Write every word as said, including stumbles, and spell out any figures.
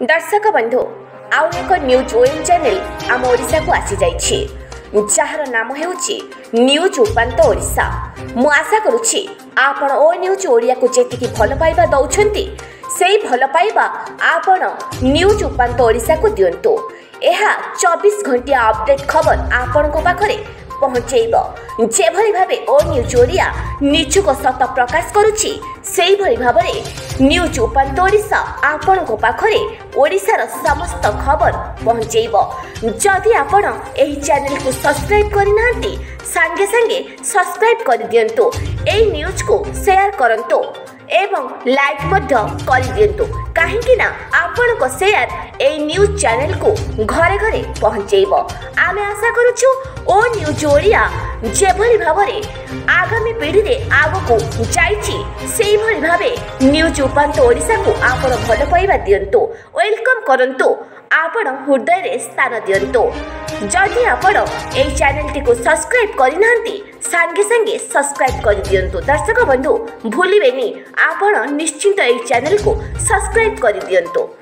दर्शक बंधु आउ एक न्यूज ओएन चैनल आम ओडिशा को आसी जाइछि जार नाम हेउछि न्यूज उपांत ओडिशा। मु आशा करुछि आपण ओ न्यूज ओडिया को जेतिकी भल पाइबा दउछंती सेही भल पाइबा आपण न्यूज उपांत ओडिशा को दियंतु। एहा चौबीस घंटिया अपडेट खबर आपण को पाखरे पहुंचेब जेभली भाबे ओ न्यूज ओडिया निचुक सत प्रकाश करुछि सेही भली भाबरे न्यूज उपांत ओडिशा आपण को पाखरे ओडिशार समस्त खबर पहुंचेब। जदि आपण एही चैनल को सब्सक्राइब करिनांती संगे संगे सब्सक्राइब कर दियंतु, एही न्यूज को शेयर करंतु एवं लाइक मध्य कर दियंतु काहेकि ना आपण को शेयर ए न्यूज चैनल को घरे घरे पहुंचेब। आमे आशा करूछु ओ न्यूज ओडिया जेभली भाबरे आगामी पीढ़ी रे आगो को जाइछि सेही भली भाबे न्यूज उपांत ओडिशा को आपण भल पाइबा दियंतु, वेलकम करंतु, आपण हृदय रे स्थान दियंतु। जदि आपण ए चैनल टी को सब्सक्राइब करिनांती संगे संगे सब्सक्राइब कर दियंतु। दर्शक बंधु भूलिबेनी आपण निश्चिंत ए चैनल को सब्सक्राइब कर दियंतु।